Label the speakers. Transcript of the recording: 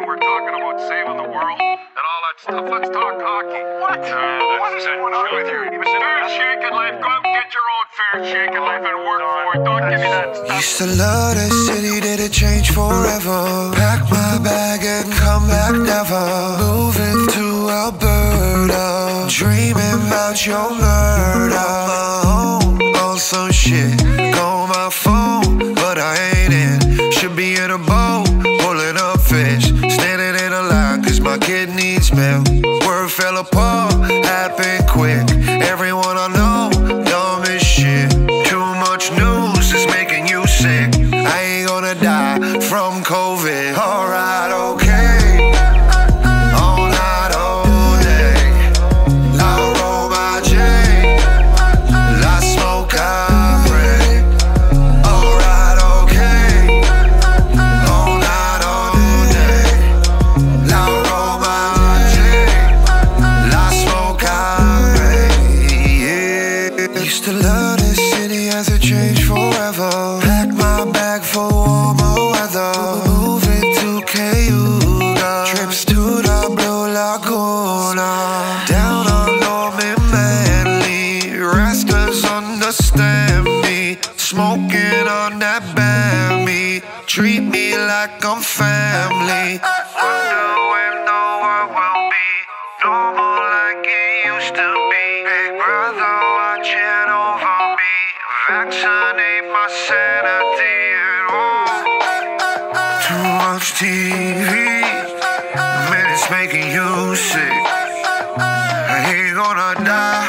Speaker 1: we're talking about saving the world and all that stuff. Let's talk hockey. What? What is going on with you? Fair shake in life. Go out and get your own fair shake in life and work for it. Don't give me that stuff.
Speaker 2: Used to love this city, did it change forever? Pack my bag and come back never. Moving to Alberta, dreaming about your murder. On some shit, call my phone, but I ain't in. Should be in a boat, pulling up fish, standing in a line cause my kid needs milk. Word fell apart, happened quick. Everyone I know, dumb as shit. Too much news is making you sick. I ain't gonna die from COVID. Alright, okay. All night, all day. I roll my J. I smoke, I pray. Alright, okay. All night, all day. I roll my J. I smoke, I pray. Yeah. Used to love this city as it changed forever. Pack my bag for warmer weather. Moving to Cayuga. Trips to the Blue Laguna. Down on Norman Manley. Rastas understand me. Smoking on that Bambi. Treat me like I'm family. Wonder when the world will be normal like it used to be. Big brother watching over me. Vaccinate my sanity and too much TV, man, it's making you sick. I ain't gonna die